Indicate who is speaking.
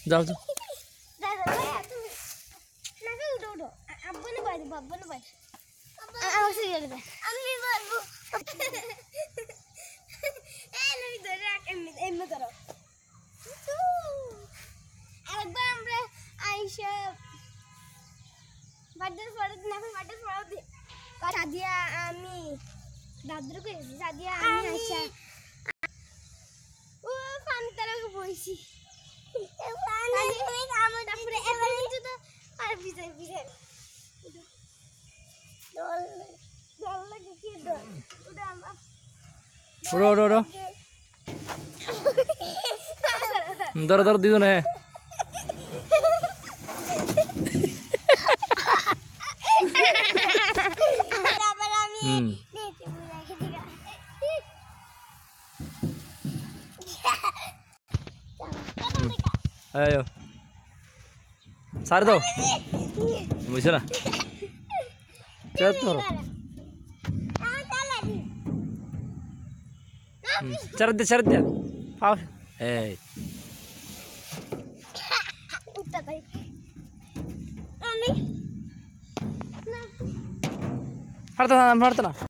Speaker 1: যাও যাও
Speaker 2: আরেকবার আমরা আইসা বার্থডে পরের দিন এখন বার্থডে পরের দিন সাদিয়া আমি দাদুর কইছি সাদিয়া আমি আইসা ও পানি তারাকে বইছি তারপরে এবার কিছু তো আর ভিজে ভিজে দল লাগে কি দল ওটা আমরা
Speaker 1: ওড়ো ওড়ো ওড়ো ধরো ধরো দুজনে
Speaker 2: আবার আমি দেখতে বুঝা খেতে
Speaker 1: আয়ো সার দাও বুঝছো না চল ধরো চার দে পাও এই
Speaker 2: আমি
Speaker 1: হাঁটতে না